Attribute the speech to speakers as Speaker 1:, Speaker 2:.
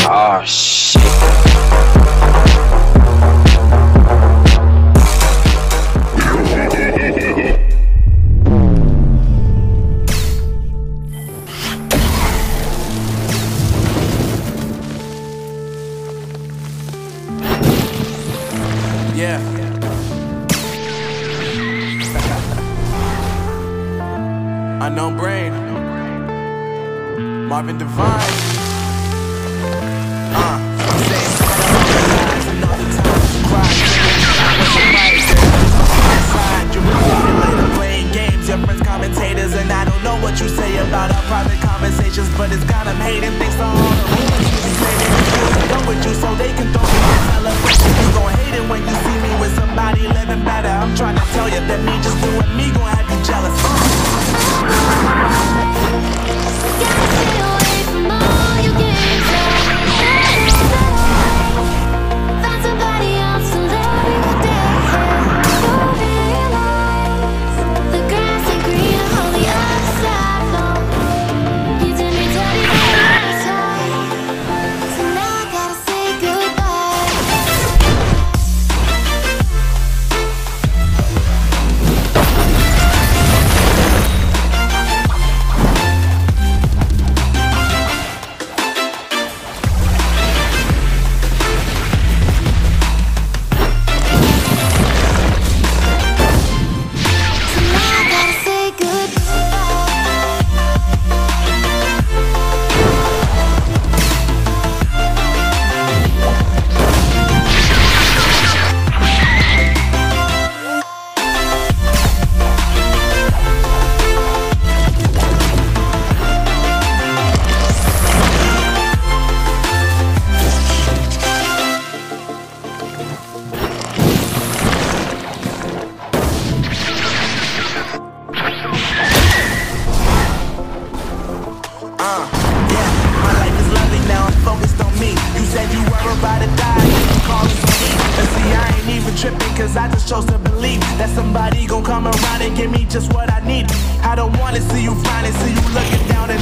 Speaker 1: Oh shit.
Speaker 2: Yeah. Unknown brain. Marvin Divine. I'm saying lies and all the times you cry. You're manipulating, playing games. Your friends commentators, and I don't know what you say about our private conversations, but it's got them hating. Thanks to all the rumors you be saying. It's done with you so they can throw me in celebration. You gon' hate it when you see me with somebody living better. I'm trying to tell you that me just doing me gon' have you jealous.
Speaker 3: Gotta stay away from all your games. Find somebody else to love you day. You'll realize the grass ain't green on the other side. No, you did me dirty on the other side. So now I gotta say goodbye.
Speaker 2: Yeah, my life is lovely now, I'm focused on me. You said you were about to die, you calling for me. And see, I ain't even tripping, cause I just chose to believe that somebody gon' come around and give me just what I need. I don't wanna see you finally, see you looking down